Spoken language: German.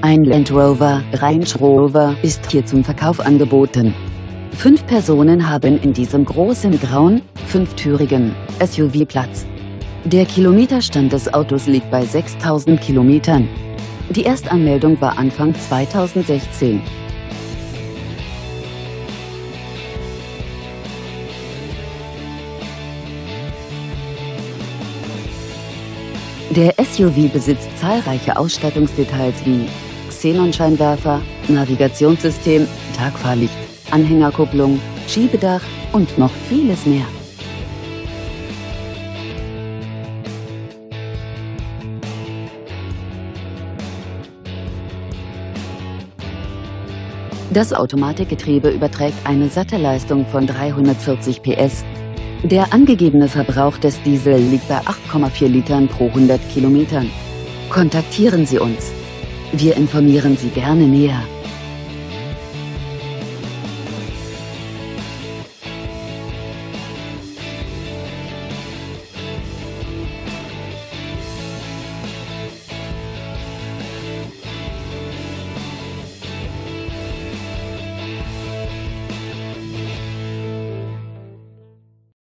Ein Land Rover Range Rover ist hier zum Verkauf angeboten. 5 Personen haben in diesem großen grauen, 5-türigen SUV Platz. Der Kilometerstand des Autos liegt bei 6.000 Kilometern. Die Erstanmeldung war Anfang 2016. Der SUV besitzt zahlreiche Ausstattungsdetails wie Xenonscheinwerfer, Navigationssystem, Tagfahrlicht, Anhängerkupplung, Schiebedach und noch vieles mehr. Das Automatikgetriebe überträgt eine satte Leistung von 340 PS. Der angegebene Verbrauch des Diesel liegt bei 8,4 Litern pro 100 Kilometern. Kontaktieren Sie uns. Wir informieren Sie gerne näher.